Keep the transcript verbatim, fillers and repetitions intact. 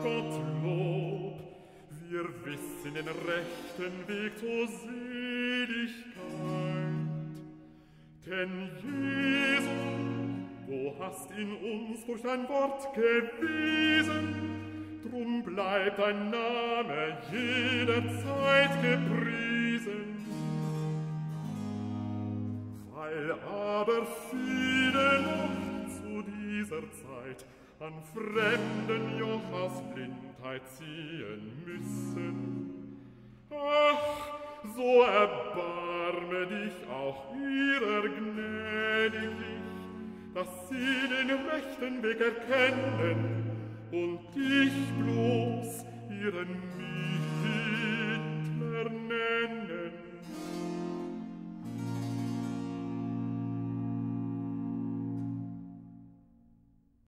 Gottlob. Wir wissen den rechten Weg zur Seligkeit. Denn Jesu, du hast in uns durch dein Wort gewiesen, drum bleibt dein Name jederzeit gepriesen. Weil aber viele noch zu dieser Zeit an fremden Joch aus Blindheit ziehen müssen. Ach, so erbarme dich auch ihrer gnädiglich, dass sie den rechten Weg erkennen und dich bloß ihren Mittler nennen.